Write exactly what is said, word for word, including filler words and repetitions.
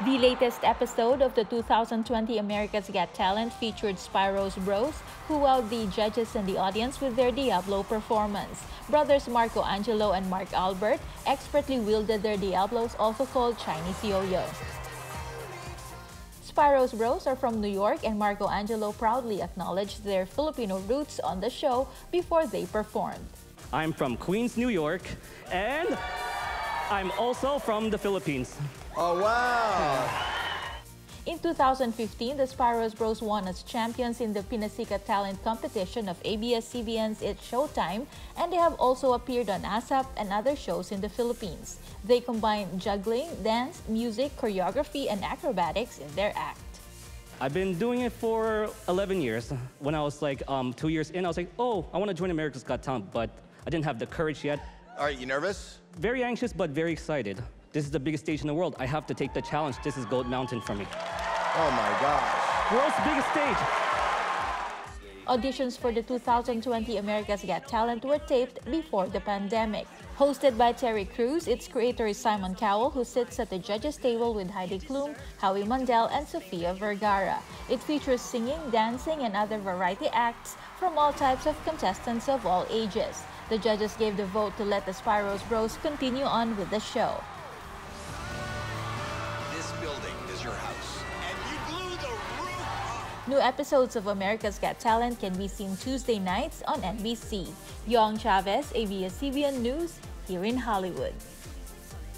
The latest episode of the two thousand twenty America's Got Talent featured Spyro's Bros, who wowed the judges and the audience with their Diablo performance. Brothers Marco Angelo and Mark Albert expertly wielded their Diablos, also called Chinese yo-yo. Spyro's Bros are from New York, and Marco Angelo proudly acknowledged their Filipino roots on the show before they performed. I'm from Queens, New York, and I'm also from the Philippines. Oh, wow! In two thousand fifteen, the Spyro's Bros won as champions in the Pinasica Talent Competition of A B S C B N's It's Showtime, and they have also appeared on ASAP and other shows in the Philippines. They combine juggling, dance, music, choreography, and acrobatics in their act. I've been doing it for eleven years. When I was like um, two years in, I was like, oh, I want to join America's Got Talent, but I didn't have the courage yet. Are you nervous? Very anxious, but very excited. This is the biggest stage in the world. I have to take the challenge. This is Gold Mountain for me. Oh my gosh. World's biggest stage. Auditions for the two thousand twenty America's Got Talent were taped before the pandemic. Hosted by Terry Crews, its creator is Simon Cowell, who sits at the judges' table with Heidi Klum, Howie Mandel, and Sofia Vergara. It features singing, dancing, and other variety acts from all types of contestants of all ages. The judges gave the vote to let the Spyro's Bros continue on with the show. This building is your house, and you blew the roof off. New episodes of America's Got Talent can be seen Tuesday nights on N B C. Yong Chavez, A B S C B N News, here in Hollywood.